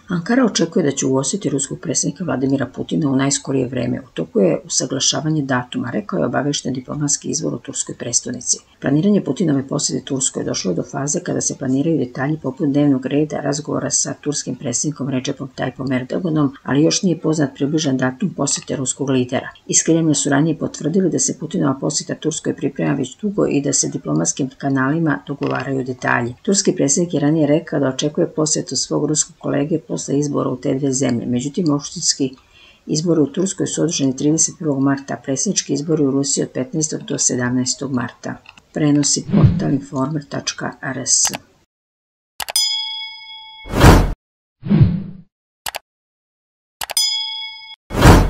Ankara očekuje da će ugostiti ruskog predsjednika Vladimira Putina u najskorije vreme. U toku je usaglašavanje datuma, rekao je obavešten diplomatski izvor u turskoj prestonici. Planiranje Putinove posjete Turskoj došlo je do faze kada se planiraju detalji poput dnevnog reda razgovora sa turskim predsjednikom Recepom Tayyipom Erdoganom, ali još nije poznat približan datum posjete ruskog lidera. Iz Kremlja su ranije potvrdili da se Putinova posjeta Turskoj priprema već dugo i da se diplomatskim kanalima dogovaraju detalji. Turski predsjednik je ranije rekao da očekuje posjetu svog ruskog kolege posle izbora u te dve zemlje. Međutim, opštinski izbori u Turskoj su održani 31. marta, a predsjednički izbori u Rusiji od 15. do 17. marta. Prenosi portal informer.rs.